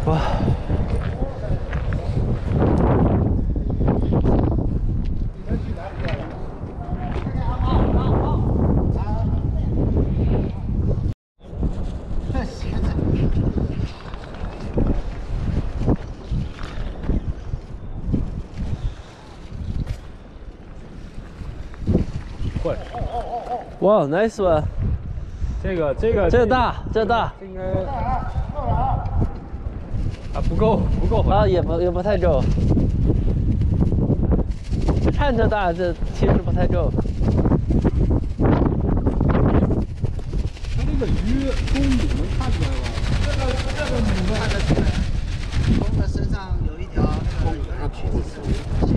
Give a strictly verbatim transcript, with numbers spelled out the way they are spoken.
哇！ 会。 哇 ，nice one！ 这个这个这个大，这个大， 应该啊不够不够啊也不也不太够，看着大，这其实不太够。 它这个鱼公母能看出来吗？ 这个这个母的看得出来，公的身上有一条那个有点曲子。